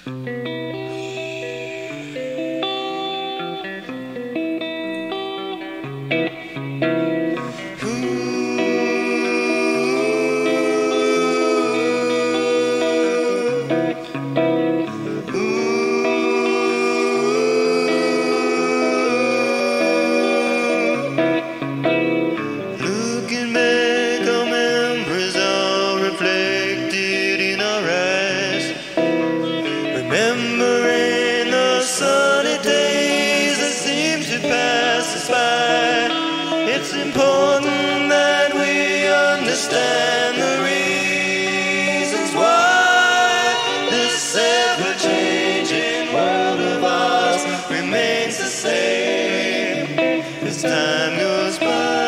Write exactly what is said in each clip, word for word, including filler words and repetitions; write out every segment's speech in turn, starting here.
Remembering the sunny days that seem to pass us by, it's important that we understand the reasons why this ever-changing world of ours remains the same as time goes by.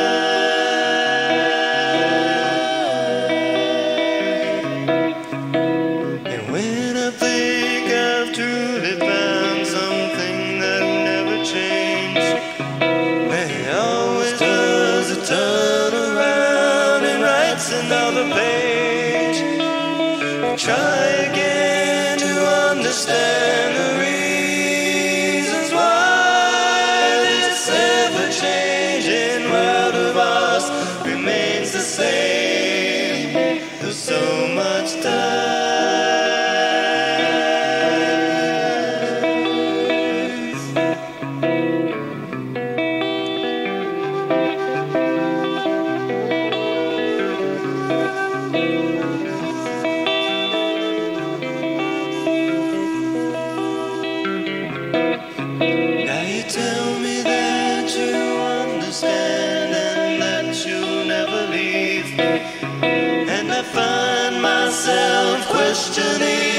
Truly found something that never changed. It always does a turn around and writes another page. Try again to understand the reasons why this ever-changing world of ours remains the same. There's so much time. Tell me that you understand and that you'll never leave. And I find myself questioning